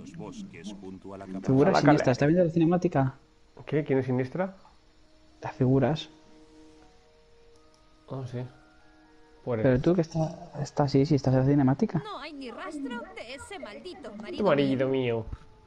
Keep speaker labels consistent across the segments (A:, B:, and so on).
A: los bosques junto a la cabaña.
B: Figuras siniestras. ¿Estás viendo la cinemática?
C: ¿Qué? ¿Quién es siniestra?
B: Las figuras.
C: Oh, sí. Pues
B: Pero tú que estás así, si estás en la cinemática.
D: No hay ni rastro de ese maldito
C: tu
D: marido.
C: marido mío.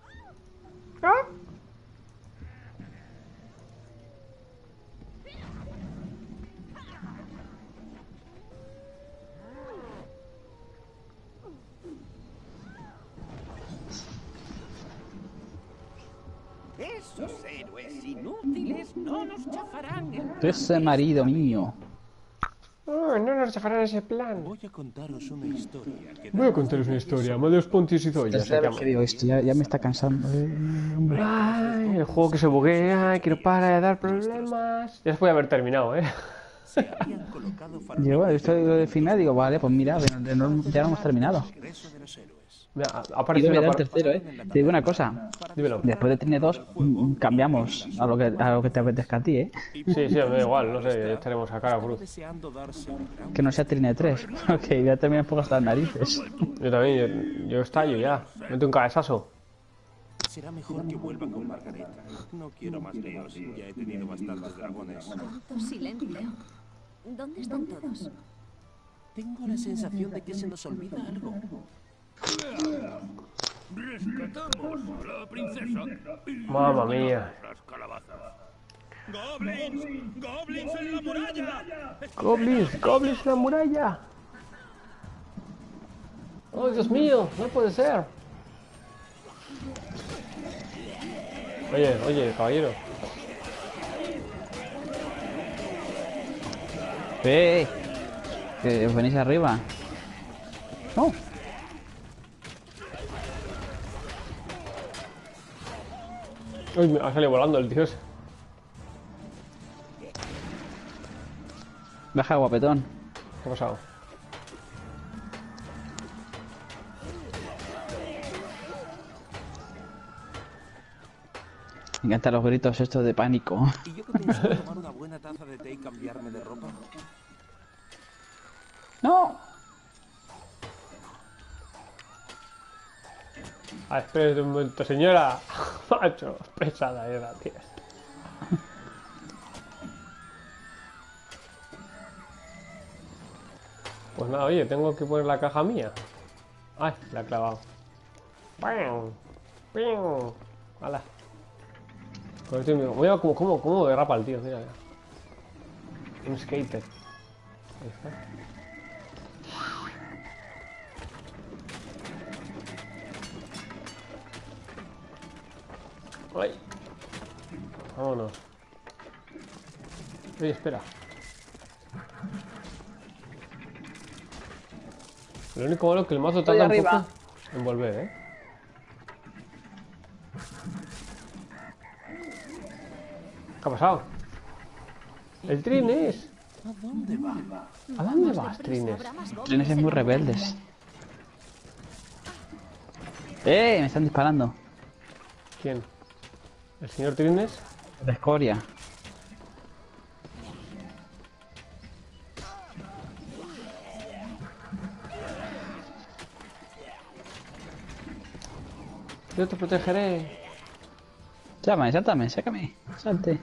A: Esos héroes inútiles no nos chafarán el...
B: Ese marido mío.
C: Oh, no nos chafarán ese plan.
A: Voy a contaros una historia que...
C: Voy a contaros una historia. Amadeus Pontius y Zoya se llama.
B: ¿Qué digo esto? Ya me está cansando. Hombre.
C: Ay, el juego que se buguea, que no para de dar problemas. Ya se puede haber terminado, ¿eh?
A: Se habían colocado
B: Yo he visto lo del final y digo, vale, pues mira, ya lo hemos terminado.
A: regreso de los héroes.
C: Mira,
B: Y
C: aparece
B: me
C: una
B: da el tercero, Te digo una cosa.
C: Dímelo.
B: Después de Trine 2, cambiamos a lo que te apetezca a ti,
C: Sí, me da igual, no sé, ya estaremos a cara o cruz.
A: Deseando darse un gran...
B: Que no sea Trine 3. Porque voy a terminar un poco hasta las narices.
C: Yo también, yo estallo ya. Mete un cabezazo.
A: Será mejor que vuelva con Margareta. No quiero más líos. Ya he tenido bastantes dragones.
D: Cuánto silencio. ¿Dónde están todos?
A: Tengo la sensación de que se nos olvida algo.
E: Rescatamos a la princesa y
C: Mamma mía.
E: las calabazas. ¡Goblins! ¡Goblins en la muralla!
C: Goblins en la muralla. Oh, Dios mío, no puede ser. Oye, caballero.
B: Que os venís arriba. No.
C: Uy, me ha salido volando el tío ese.
B: Baja, guapetón.
C: ¿Qué ha pasado?
B: Me encantan los gritos estos de pánico.
A: ¿Y yo que pensaba tomar una buena taza de té y cambiarme de ropa?
B: ¡No!
C: Ah, espérate un momento, señora. Macho, pesada era, tío. Pues nada, oye, tengo que poner la caja mía. Ay, la he clavado. ¡Pam! ¡Pam! ¡Hala! Mira cómo derrapa el tío, mira. Un skater. Ahí está. ¡Ay! Vámonos. Oye, espera. Lo único malo es que el mazo tarda un poco en volver, ¿eh? ¿Qué ha pasado? ¡El Trines!
A: ¿A dónde va?
C: ¿A dónde vas, Trines?
B: Trines es muy rebeldes. Me están disparando.
C: ¿Quién? ¿El señor Trines?
B: De escoria.
C: Yo te protegeré.
B: Sáltame, sácame. Salte.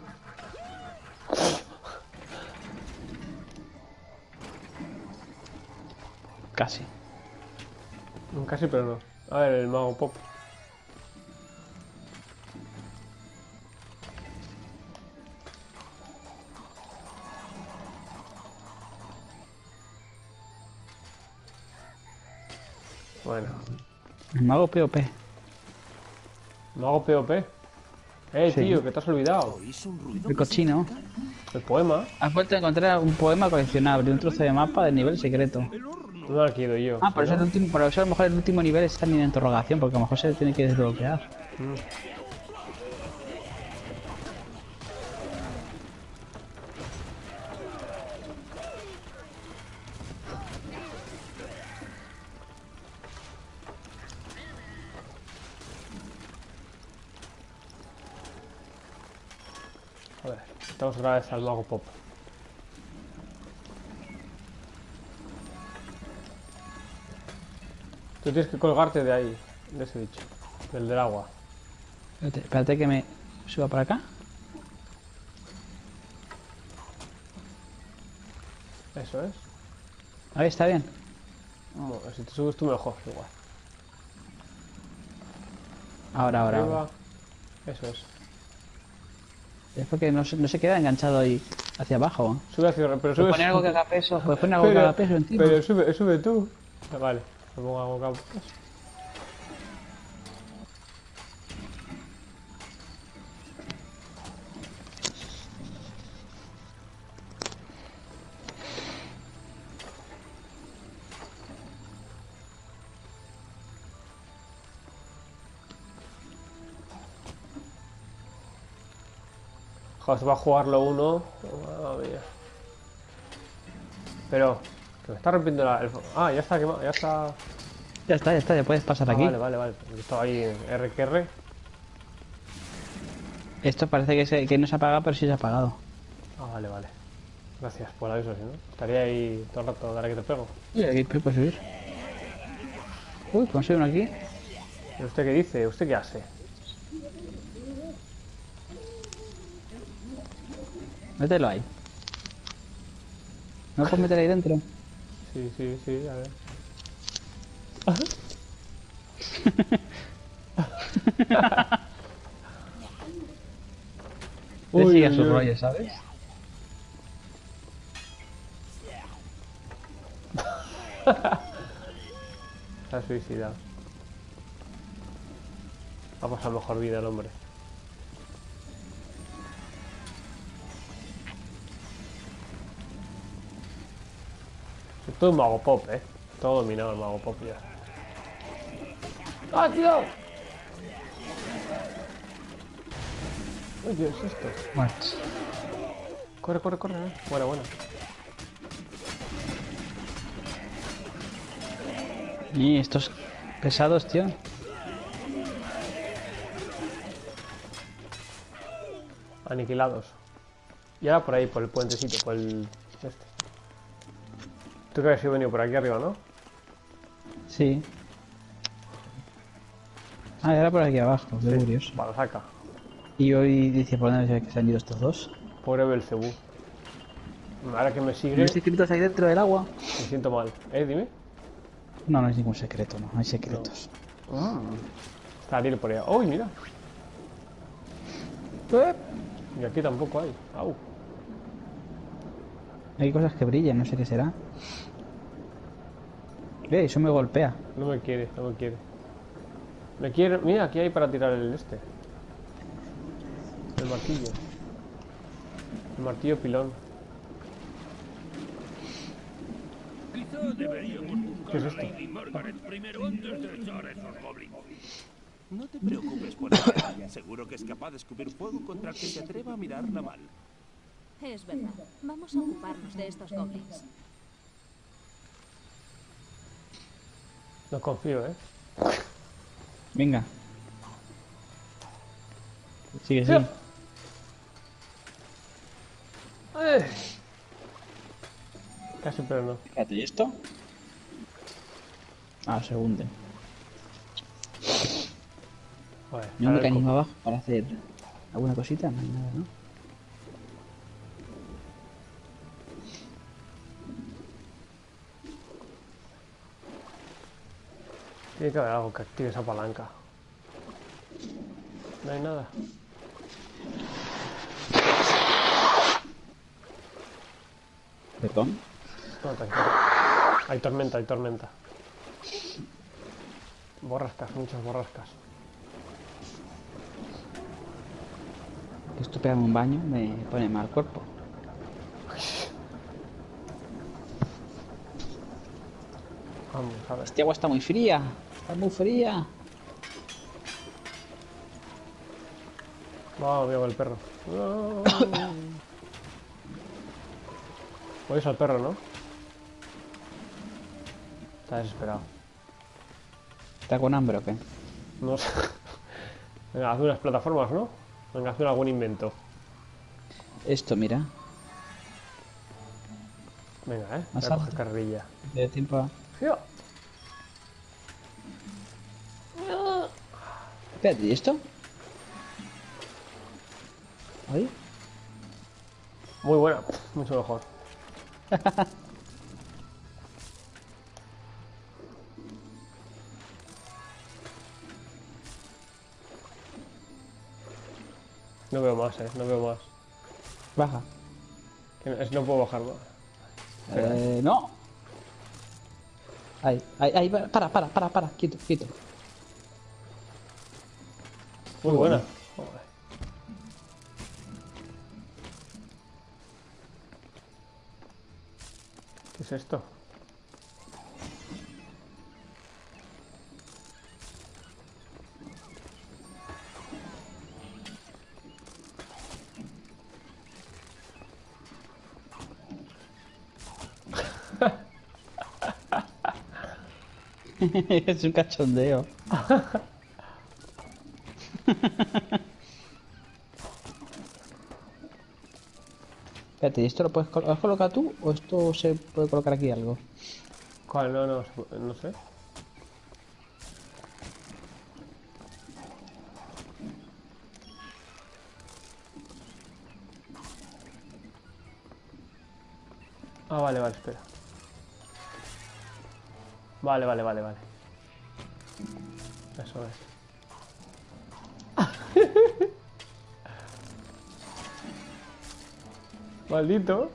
B: Casi.
C: Casi, pero no. A ver, el mago pop. Bueno.
B: El mago POP.
C: Mago POP.
B: Sí.
C: Tío, que te has olvidado.
A: ¿Oís un ruido?
B: El cochino.
C: El poema.
B: Has vuelto a encontrar un poema coleccionable, un trozo de mapa de nivel secreto.
C: No lo quiero yo.
B: Por eso, por eso a lo mejor el último nivel está en interrogación, porque a lo mejor se tiene que desbloquear.
C: A ver, estamos otra vez al mago pop. Tú tienes que colgarte de ahí, de ese bicho. El del agua.
B: Espérate que me suba para acá.
C: Eso es.
B: Ahí está bien.
C: Bueno, si te subes tú mejor, igual.
B: Ahora.
C: Arriba. Eso es.
B: Es porque no se queda enganchado ahí hacia abajo.
C: Sube hacia arriba, pero
B: Puedes
C: sube.
B: poner algo que haga peso. Puedes poner algo que haga peso encima.
C: Pero sube tú. Vale, me pongo algo que haga peso. Joder, se va a jugarlo uno. Madre mía. Pero, que me está rompiendo Ah, ya está quemado, ya está.
B: Ya está, ya puedes pasar aquí.
C: Vale. Estaba ahí en RQR.
B: Esto parece que no se ha apagado, pero sí se ha apagado.
C: Vale. Gracias por eso, si no. Estaría ahí todo el rato, dale que te pego.
B: Y aquí puedes subir. Uy, consigo uno aquí.
C: ¿Y usted qué dice? ¿Usted qué hace?
B: Mételo ahí. ¿No puedes meter ahí dentro?
C: Sí, a ver.
B: Te sigue a su rollo, ¿sabes?
C: Se ha suicidado. Va a pasar mejor vida el hombre. Todo un mago pop, todo dominado el mago pop ya. ¡Ah, tío! Uy, ¿qué es esto?
B: Muerto.
C: Corre, Buena.
B: Y estos pesados, tío.
C: Aniquilados. Y ahora por ahí, por el puentecito, por el... Tú que habías venido por aquí arriba, ¿no?
B: Sí. Ah, era por aquí abajo, qué curioso.
C: Vale, saca.
B: Y hoy dice por dónde se han ido estos dos.
C: Pobre Belcebú. Ahora que me sigue,
B: ¿No hay secretos ahí dentro del agua?
C: me siento mal. Dime.
B: No hay ningún secreto, no hay secretos.
C: Está Ariel por ahí. ¡Uy, mira! Y aquí tampoco hay. ¡Au!
B: Hay cosas que brillan, no sé qué será. Eso me golpea.
C: No me quiere. Me quiere... Mira, aquí hay para tirar el martillo. El martillo pilón.
E: Quizá deberíamos buscar
C: ¿Qué es
E: a
C: esto?
E: Lady Margaret primero antes de echar a esos goblins.
A: No te preocupes por ella. Seguro que es capaz de escupir fuego contra el que se atreva a mirarla mal.
D: Es verdad. Vamos a ocuparnos de estos goblins.
C: No confío,
B: Venga. Sigue,
C: Sí. Casi, pero no.
B: Fíjate, ¿y esto? Ah, se hunde.
C: Joder,
B: ¿Y un mecanismo abajo para hacer alguna cosita? No hay nada, ¿no?
C: Tiene que haber algo que active esa palanca. No hay nada.
B: ¿Perdón?
C: No, tranquilo. Hay tormenta. Borrascas, muchas borrascas.
B: Esto pegarme un baño me pone mal cuerpo.
C: Vamos, a ver.
B: Este agua está muy fría. Está muy fría.
C: Vamos, amigo, el perro. Oyes al perro, ¿no? Está desesperado.
B: ¿Está con hambre o qué?
C: No sé. Venga, haz unas plataformas, ¿no? Venga, haz algún invento.
B: Esto, mira.
C: Venga, voy
B: Más
C: a coger
B: alto.
C: carrerilla.
B: De tiempo a...
C: ¡Fío!
B: Espérate, ¿y esto? ¿Ahí?
C: Muy buena, mucho mejor. No veo más, no veo más.
B: Baja.
C: Que no puedo bajar más.
B: No. Ahí, para, quieto, quieto.
C: Muy buena. Joder. ¿Qué es esto?
B: Es un cachondeo. Espérate, ¿y esto lo has colocado tú o esto se puede colocar aquí algo?
C: ¿Cuál? No sé. Ah, vale, espera. Vale. Eso es. Maldito.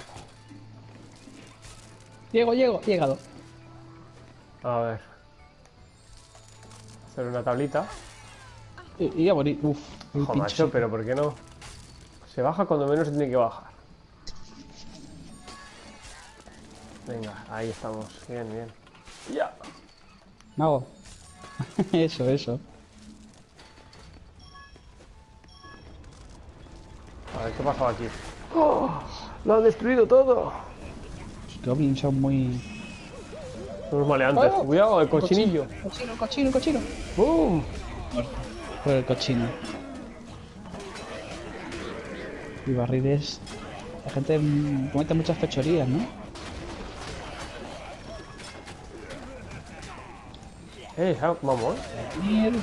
B: Llegado.
C: A ver. Hacer una tablita.
B: Y a morir. Uf, el
C: Ojo,
B: pincho.
C: macho, pero ¿por qué no? Se baja cuando menos se tiene que bajar. Venga, ahí estamos. Bien. Ya.
B: Mago. Eso.
C: A ver, ¿qué pasaba aquí? ¡Oh! ¡Lo han destruido todo!
B: Los goblins son muy...
C: Unos maleantes.
B: ¡Oh!
C: Cuidado, el cochinillo.
B: Cochino.
C: ¡Bum!
B: Por el cochino. Y barriles... La gente comete muchas fechorías, ¿no?
C: Vamos.
B: Mierda.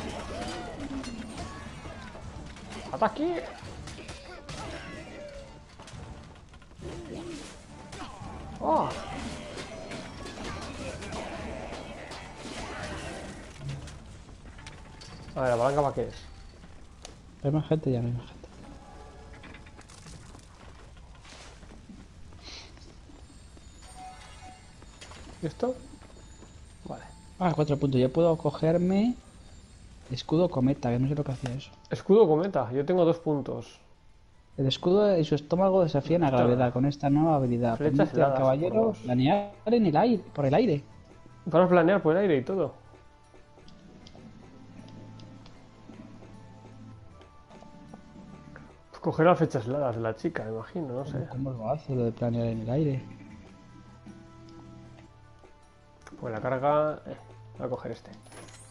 C: ¡Ataque! ¡Oh! A ver, ¿la palanca para qué es?
B: Hay más gente, ya no hay más gente.
C: ¿Y esto? Vale.
B: 4 puntos. Yo puedo cogerme... Escudo cometa, que no sé lo que hacía eso.
C: Escudo cometa. Yo tengo 2 puntos.
B: El escudo y su estómago desafían a gravedad con esta nueva habilidad.
C: Flechas
B: Permite al
C: heladas,
B: caballero
C: por dos.
B: planear en el aire, por el aire.
C: Para planear por el aire y todo. Pues coger las flechas heladas de la chica, me imagino, no sé.
B: ¿Cómo lo hace lo de planear en el aire?
C: Pues la carga... voy a coger este.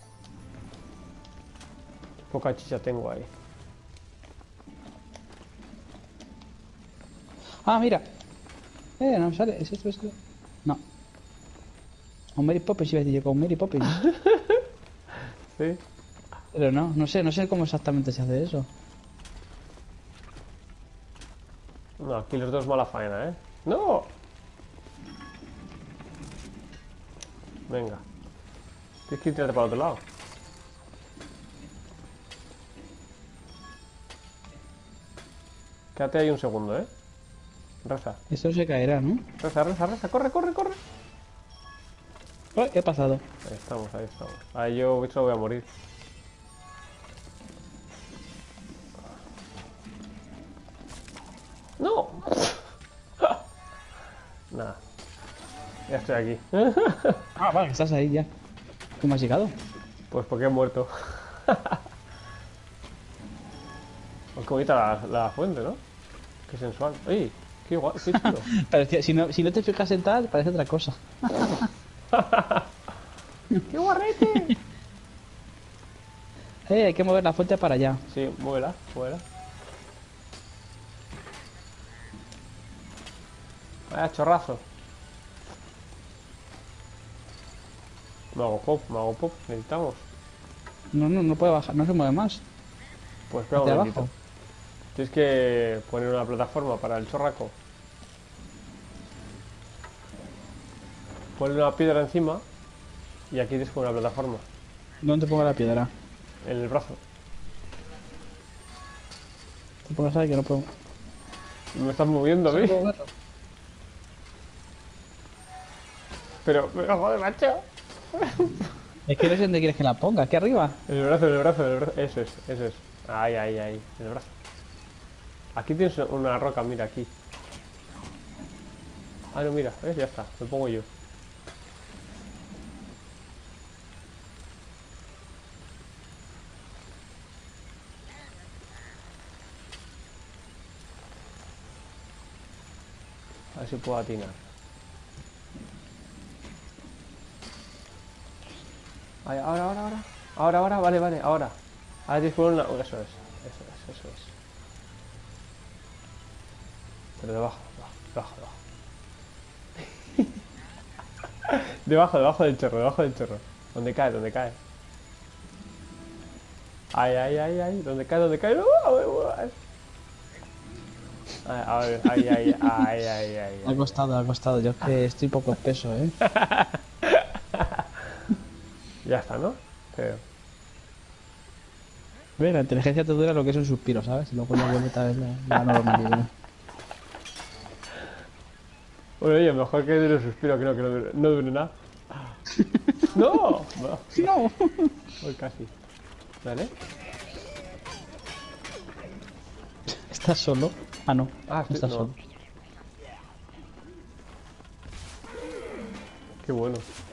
C: Poca chicha tengo ahí.
B: Ah, mira. No me sale. ¿Es esto? No. Un Mary Poppins, iba a decir yo, con Mary Poppins.
C: Sí.
B: Pero no sé cómo exactamente se hace eso.
C: No, aquí los dos mala faena, ¿eh? ¡No! Venga. Tienes que tirarte para el otro lado. Quédate ahí un segundo, ¿eh? Reza.
B: Esto se caerá, ¿no?
C: Reza. Corre.
B: Oh, ¿qué ha pasado?
C: Ahí estamos. Ahí yo solo voy a morir. ¡No! Nada. Ya estoy aquí.
B: Ah, vale, estás ahí ya. ¿Cómo has llegado?
C: Pues porque he muerto. Qué bonita la fuente, ¿no? Qué sensual. ¡Ey! ¡Qué guay! ¡Qué chulo!
B: Parecía, si no te fijas en tal, parece otra cosa.
C: ¡Qué guarrete!
B: Hay que mover la fuente para allá.
C: Sí, muévela. Vaya chorrazo. Me hago pop, necesitamos.
B: No puede bajar, no se mueve más.
C: Pues espera un
B: Hacia
C: momentito.
B: abajo.
C: Tienes que poner una plataforma para el chorraco. Ponle una piedra encima y aquí tienes que poner una plataforma.
B: ¿Dónde te pongo la piedra?
C: En el brazo.
B: Te pongas ahí que no puedo.
C: Me estás moviendo a mí.
B: ¿No puedo verlo?
C: Pero joder, macho.
B: Es que no sé dónde quieres que la ponga, aquí arriba.
C: En el brazo, en el brazo, en el brazo. Eso es, eso es. Ahí, ahí, ahí. En el brazo. Aquí tienes una roca, mira, aquí. Ah, no, mira, ¿ves? Ya está, lo pongo yo. A ver si puedo atinar. Ahí, ahora, vale, vale, ahora. Ahora tienes que poner una... Eso es, eso es, eso es. Pero debajo, debajo, debajo. Debajo, debajo del chorro, debajo del chorro. Donde cae, donde cae. Ay, ay, ay, ay. Donde cae, donde cae. Ay, a ver, ay, ay, ay, ay, ay.
B: Ha costado, ha costado. Yo es que estoy poco espeso, ¿eh?
C: Ya está, ¿no? Creo.
B: Ve, la inteligencia te dura lo que es un suspiro, ¿sabes? Y luego ya vuelve otra vez la normalidad.
C: Bueno, oye, mejor que dure el suspiro que no dure nada. ¡No! No,
B: ¡No!
C: voy casi. ¿Vale?
B: ¿Estás solo? Ah, no.
C: Ah,
B: No estás
C: no.
B: solo.
C: Qué bueno.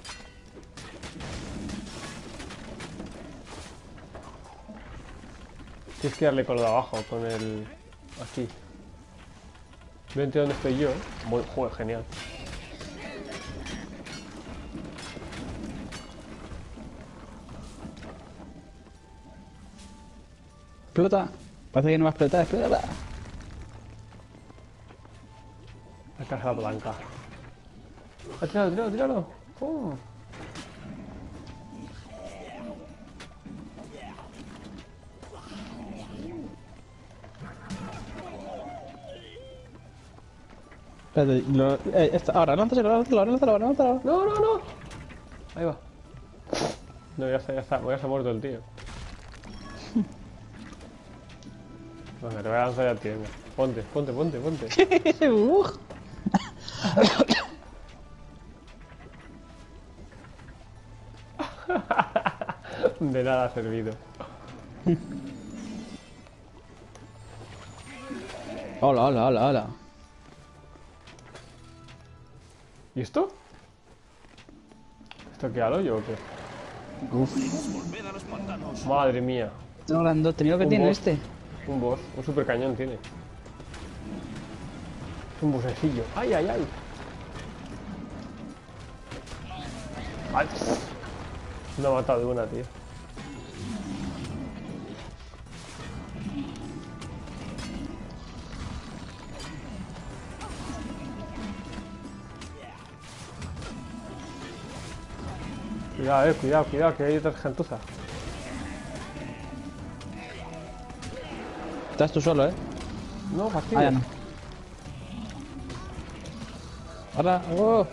C: Tienes que darle con lo de abajo, con el... Aquí. Vente donde estoy yo. Joder, genial.
B: Explota. Parece que no va a explotar, explota.
C: La caja blanca. ¡Ah, tíralo, tíralo, tíralo! ¡Pum!
B: Espérate, ahora, lánzalo, lánzalo.
C: ¡No, no, no! Ahí va. No, ya está. Ya se ha muerto el tío. Venga, te voy a lanzar ya a ti, venga. Ponte. De nada ha servido.
B: Hola.
C: ¿Y esto? ¿Esto qué al hoyo o qué?
A: Volved a los pantanos.
C: Madre mía.
B: No, grandote, mira lo que
C: Un
B: tiene
C: boss.
B: este.
C: Un boss, un super cañón tiene. Es un bosecillo. ¡Ay, ay, ay! ¡Ay! Me ha matado de una, tío. Cuidado, que hay otras gentuzas.
B: Estás tú solo, ¿eh?
C: No,
B: Ah,
C: fastidio.
B: ya no. Ahora, oh.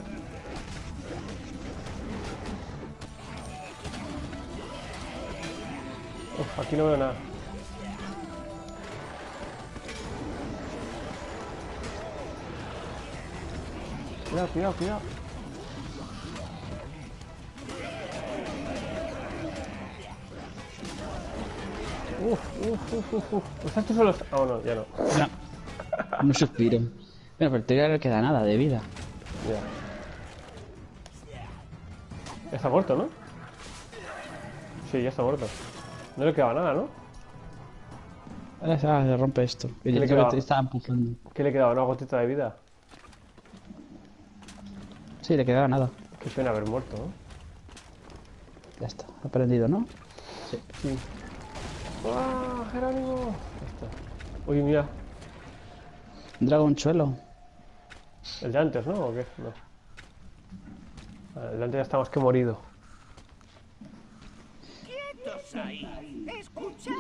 C: Uf, aquí no veo nada. Cuidado. Uf. ¿Estás tú solo? Ah, no, ya no.
B: No. No suspiro. Bueno, pero el tío no le queda nada de vida.
C: Ya. Ya está muerto, ¿no? Sí, ya está muerto. No le quedaba nada, ¿no?
B: Ahora se rompe esto. Que
C: ¿Qué le
B: yo
C: quedaba?
B: te estaba empujando.
C: ¿Qué le quedaba? ¿Una gotita de vida?
B: Sí, le quedaba nada.
C: Qué pena haber muerto, ¿no?
B: Ya está. Ha aprendido, ¿no?
C: Sí. ¡Ah, Jerónimo! Ya está. Uy, mira.
B: Dragonchuelo.
C: El de antes, ¿no? ¿O qué? No. El de antes ya está más que morido.
E: hacéis ahí? ¡Escuchad!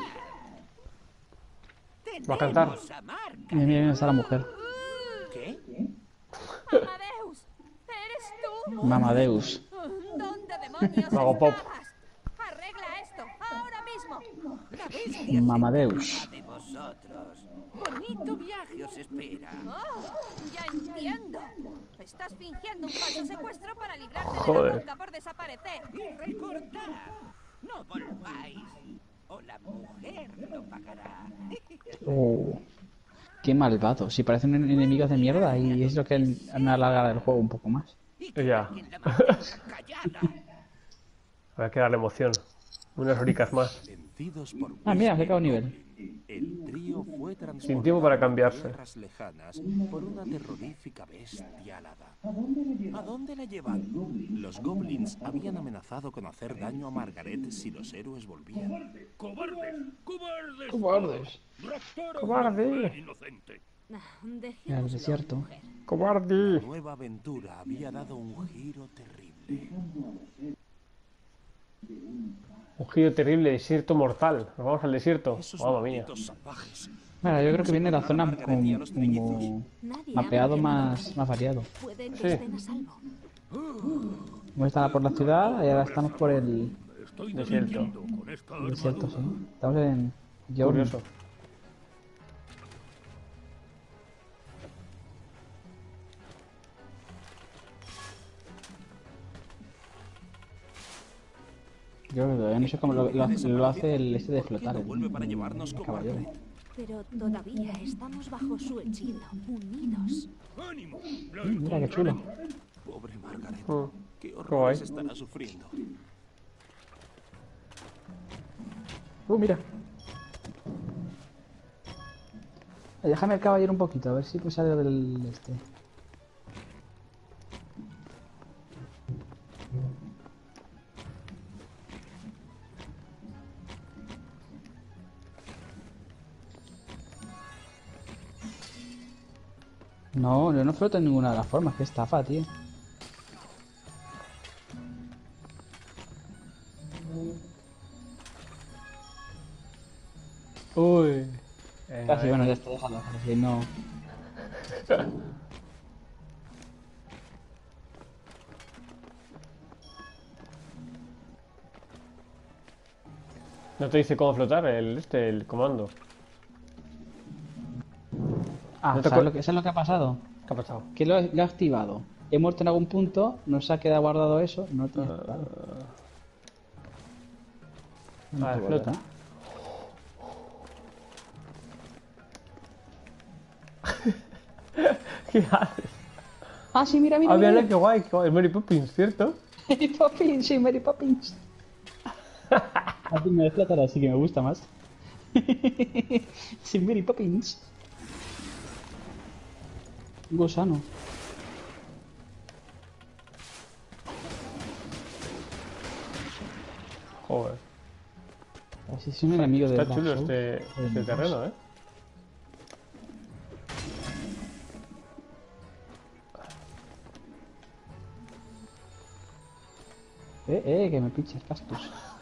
C: Va a cantar.
E: Tenemos a Mark.
B: Mira, mira, mira, está la mujer.
E: ¿Qué?
D: Amadeus, ¿eres tú?
B: Mamadeus.
D: ¿Dónde demonios
C: Mago Pop.
D: estabas? Arregla esto, ahora mismo.
E: La bestia
B: Mamadeus.
E: se encargará de vosotros. Bonito viaje os espera.
D: Oh, ya entiendo. Estás fingiendo un falso secuestro para librarte de
C: Joder.
D: la multa por desaparecer.
E: Y recordad, no volváis o la mujer lo pagará.
B: Oh, qué malvado. Si parecen enemigos de mierda y es lo que me alarga el juego un poco más.
C: Ya.
E: Quien la mantenga callada.
C: Habrá que darle emoción. Unas horicas más.
A: Vencidos por
B: Ah, mira, que
A: Weasley
B: acabo
A: y
B: nivel.
A: Goblin, el trío fue
C: Sin tiempo
A: transportado
C: para
A: a
C: cambiarse.
A: tierras lejanas por una terrorífica bestia alada. ¿A dónde la llevan? Los goblins habían amenazado con hacer daño a Margaret si los héroes volvían.
E: ¡Cobardes! ¡Cobardes!
B: Cobardes.
E: ¡Raptaron
C: ¡Cobarde!
E: a una mujer inocente!
B: Era el desierto.
A: La
C: ¡Cobarde!
A: nueva aventura había dado un giro terrible.
C: Un giro terrible, desierto mortal. Nos vamos al desierto.
A: Esos
C: Mamma mía.
A: malditos salvajes.
B: Bueno, yo creo que viene la zona como
D: Nadie
B: mapeado
D: ha
B: más variado.
D: Pueden que
C: Sí.
D: estén a salvo.
B: Hemos estado por la ciudad y ahora estamos por el
E: Estoy
C: Desierto.
E: divirtiendo con esta
B: desierto, sí.
E: armadura.
B: Estamos en Yorn.
C: Curioso.
B: Yo todavía no sé cómo lo hace el este de
A: ¿Por qué
B: flotar.
A: no vuelve para llevarnos con
B: caballero.
A: Margaret?
D: Pero todavía estamos bajo su hechizo, unidos.
E: ¡Ánimo! ¡La
B: Mira qué chulo.
E: encontraremos!
A: Pobre Margaret.
C: Mm.
A: Qué
C: guay.
A: horrores estará sufriendo.
B: Mira. Déjame el caballero un poquito, a ver si pues sale del este. No, yo no floto en ninguna de las formas, qué estafa, tío.
C: Uy.
B: Casi, bueno, ya está, déjalo, así no.
C: ¿No te dice cómo flotar el comando?
B: Ah,
C: No te
B: ¿sabes
C: acuer-
B: lo ¿sabes lo que ha pasado?
C: ¿Qué ha pasado?
B: Que lo he activado. He muerto en algún punto, no se ha quedado guardado eso, no tiene claro. No
C: A ver,
B: te
C: flota.
B: volverá.
C: ¿Qué haces?
B: Ah, sí, mira, mira.
C: Ah,
B: mira,
C: mira, qué guay, qué guay. Es Mary Poppins, ¿cierto?
B: Mary Poppins, sí, Mary Poppins. Así me flotará, así que me gusta más. Sí, Mary Poppins. Un gusano.
C: Joder.
B: Así es un enemigo de
C: Está
B: Dark
C: chulo
B: Souls.
C: este terreno, ¿eh?
B: Que me pinches castus.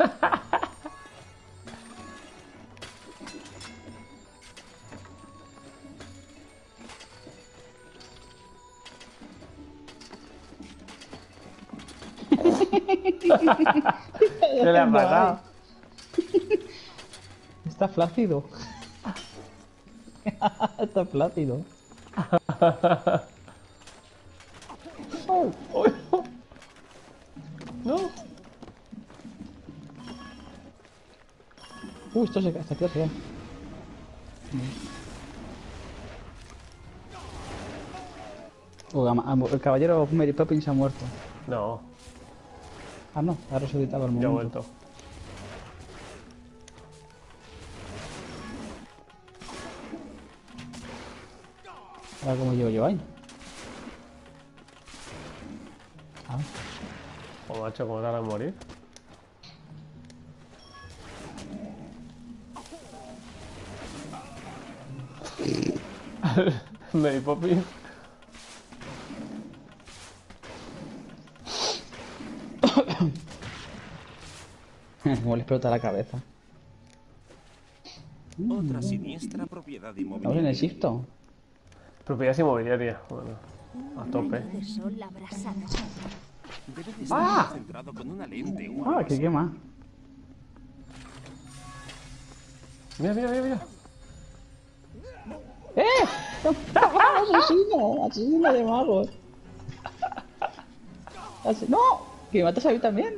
C: ¿Qué le ha pasado?
B: Está flácido. Está flácido.
C: No.
B: Esto se cae, esta clase ya. El caballero Mary Poppins ha muerto.
C: No,
B: Ah, no, ha resucitado al
C: ya ha
B: momento.
C: vuelto.
B: Ahora como llevo yo ahí. Ah,
C: O macho, ¿cómo tarda en morir? Mary Poppins.
B: Como le explota la cabeza.
A: Otra siniestra propiedad
B: Estamos en
A: inmobiliaria.
B: Egipto.
C: Propiedad inmobiliaria. Bueno, a tope.
D: Rayo de sol abrasado.
A: Debe de estar concentrado con una lente o algo
B: Ah, que
A: así.
B: quema.
C: Mira, mira, mira, mira.
B: ¡Asesino! ¡Asesino de magos! ¡No! ¡Que matas a mí también!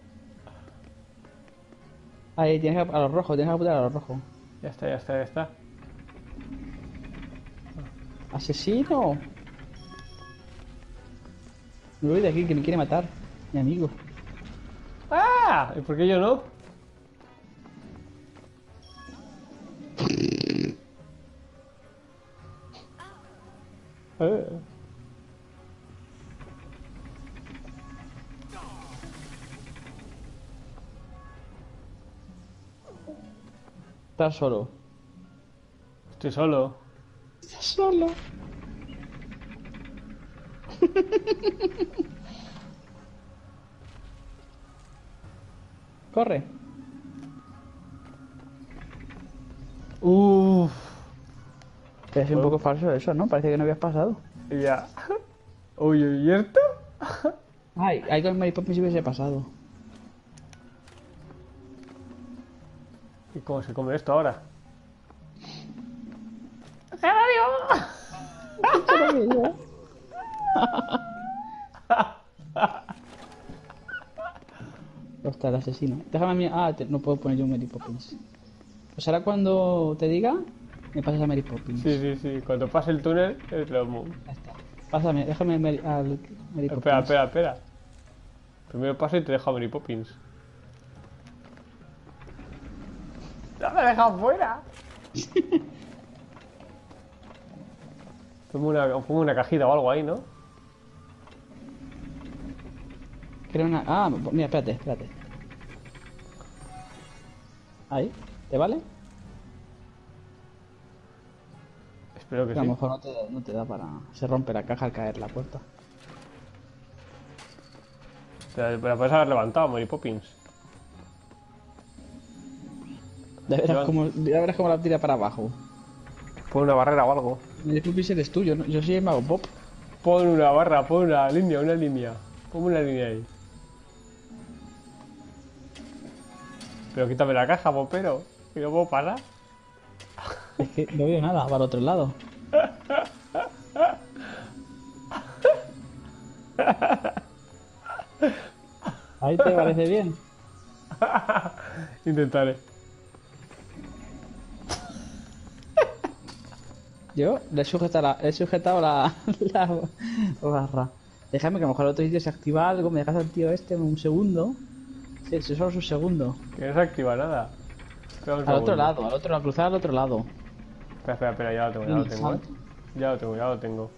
B: Ahí, tienes que a los rojos, tienes que apuntar a los rojos.
C: Ya está, ya está, ya está.
B: ¡Asesino! Me voy de aquí, que me quiere matar. Mi amigo.
C: ¡Ah! ¿Y por qué yo no?
B: Estás solo.
C: Estoy solo.
B: Estás solo. Corre.
C: Uff.
B: Es un poco falso eso, ¿no? Parece que no habías pasado.
C: Ya. Uy, ¿y esto?
B: Ay, ahí con Mary Poppins hubiese pasado.
C: ¿Y cómo se come esto ahora? Está el asesino. Déjame a mí. Ah, no puedo poner yo Mary Poppins. Pues ahora cuando te diga, me pasas a Mary Poppins. Sí, sí, sí. Cuando pase el túnel, es lo...
B: Ya está. Pásame, déjame al Mary Poppins.
C: Espera, espera, espera. Primero paso y te dejo a Mary Poppins. ¡No me dejas fuera! Pongo una cajita o algo ahí, ¿no?
B: Creo una. Ah, mira, espérate, espérate. Ahí, ¿te vale?
C: Espero que
B: A lo
C: sí.
B: mejor no te da para. Se rompe la caja al caer la puerta.
C: Te la puedes haber levantado, Mary Poppins.
B: Ya verás cómo la tira para abajo.
C: Pon una barrera o algo.
B: Mary Poppins eres tuyo, ¿no? Yo soy el mago Pop.
C: Pon una barra, pon una línea, una línea. Pon una línea ahí. Pero quítame la caja, popero. Que no puedo pasar.
B: Es que no veo nada, va al otro lado. Ahí te parece bien.
C: Intentaré.
B: Yo le he sujetado la barra. Déjame que a lo mejor al otro sitio se activa algo. Me dejas al tío este un segundo. Sí, eso solo es un segundo.
C: Que no se activa nada. Espera un
B: Al otro
C: segundo.
B: lado, a cruzar al otro lado.
C: Espera, espera, espera, ya lo tengo, ya lo tengo, ¿eh? Ya lo tengo, ya lo tengo.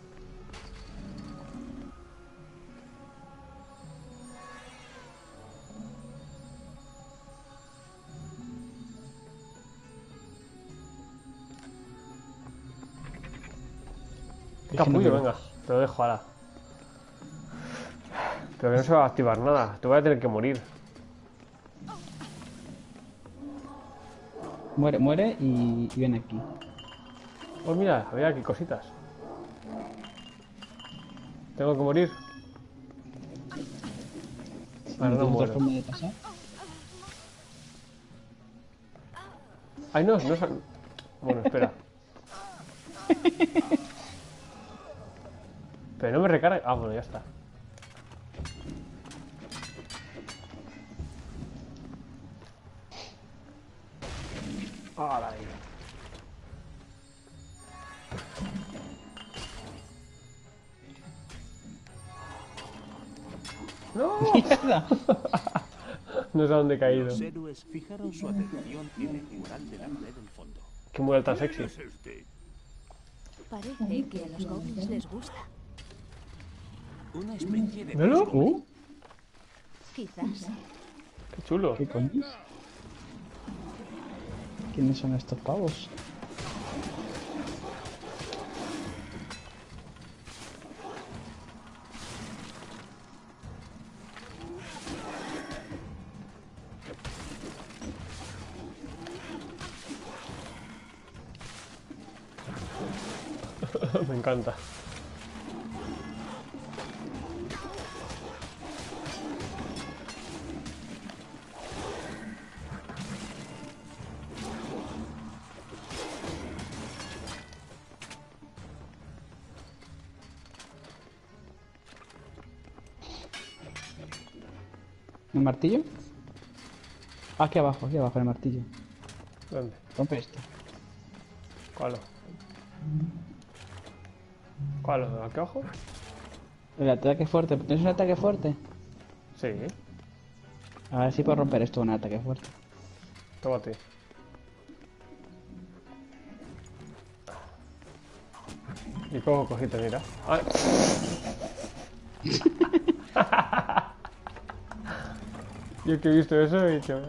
C: Capullo, venga, te lo dejo ahora. Pero que no se va a activar nada, te voy a tener que morir.
B: Muere y viene aquí.
C: Oh, mira, había aquí cositas. Tengo que morir. Vale, no
B: ¿Tienes otra
C: muero.
B: forma de pasar?
C: Ay, no, no. Bueno, espera. Pero no me recarga. Ah, bueno, ya está. Ahora ahí. ¡No!
B: ¡Mierda!
C: No sé a dónde he caído.
A: Los héroes fijaron su atención en el mural de la pared del fondo.
C: Qué mural tan sexy.
A: ¿Quién es este?
D: Parece que a los goblins les gusta.
A: Una especie de...
C: ¿Míralo?
D: Quizás.
C: Qué chulo.
B: ¿Qué coño? ¿Quiénes son estos pavos?
C: Me encanta.
B: ¿El martillo? Aquí abajo el martillo.
C: ¿Dónde?
B: Rompe esto.
C: ¿Cuál? ¿Cuál? ¿A qué ojo?
B: El ataque fuerte. ¿Tienes un ataque fuerte?
C: Sí.
B: A ver si puedo romper esto con un ataque fuerte.
C: Tómate. ¿Y cómo cogiste? Mira. ¡Ay! Yo que he visto eso he dicho...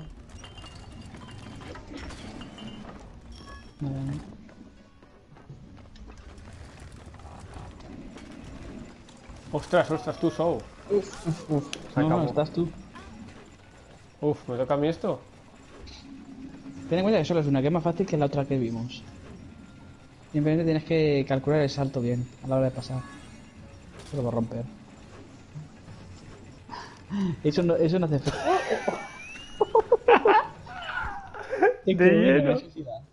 C: Ostras, tú, Sou.
B: No, estás tú.
C: Uf, ¿me toca a mí esto?
B: Ten en cuenta que solo es una que es más fácil que la otra que vimos. Simplemente tienes que calcular el salto bien a la hora de pasar. Solo va a romper. Eso no hace efecto.
C: De hielo.